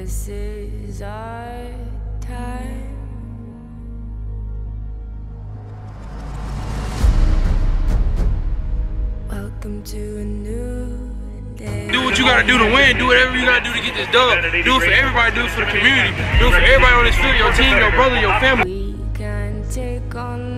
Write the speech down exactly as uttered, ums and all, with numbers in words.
This is our time. Welcome to a new day. Do what you gotta do to win. Do whatever you gotta do to get this dub. Do it for everybody. Do it for the community. Do it for everybody on this field. Your team, your brother, your family. We can take on